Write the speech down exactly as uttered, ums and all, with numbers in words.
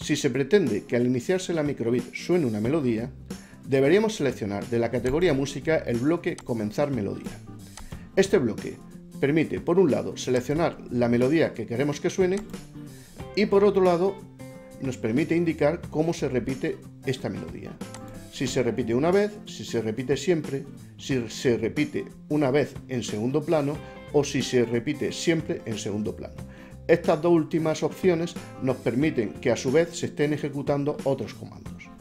Si se pretende que al iniciarse la microbit suene una melodía, deberíamos seleccionar de la categoría música el bloque comenzar melodía. Este bloque permite, por un lado, seleccionar la melodía que queremos que suene y por otro lado nos permite indicar cómo se repite esta melodía. Si se repite una vez, si se repite siempre, si se repite una vez en segundo plano o si se repite siempre en segundo plano. Estas dos últimas opciones nos permiten que a su vez se estén ejecutando otros comandos.